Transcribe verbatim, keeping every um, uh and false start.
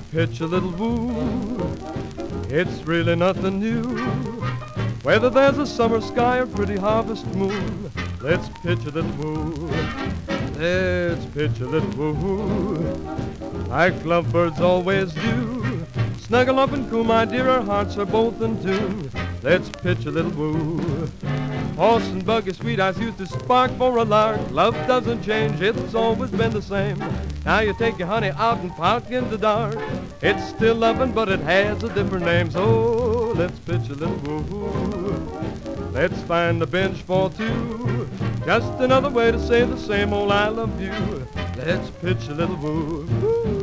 pitch a little woo. It's really nothing new. Whether there's a summer sky or pretty harvest moon, let's pitch a little woo. Let's pitch a little woo. Like lovebirds always do. Snuggle up and cool, my dear, our hearts are both in tune. Let's pitch a little woo. Horse and buggy, sweet eyes used to spark for a lark. Love doesn't change, it's always been the same. Now you take your honey out and park in the dark. It's still loving, but it has a different name. So let's pitch a little woo. Let's find a bench for two. Just another way to say the same old I love you. Let's pitch a little woo.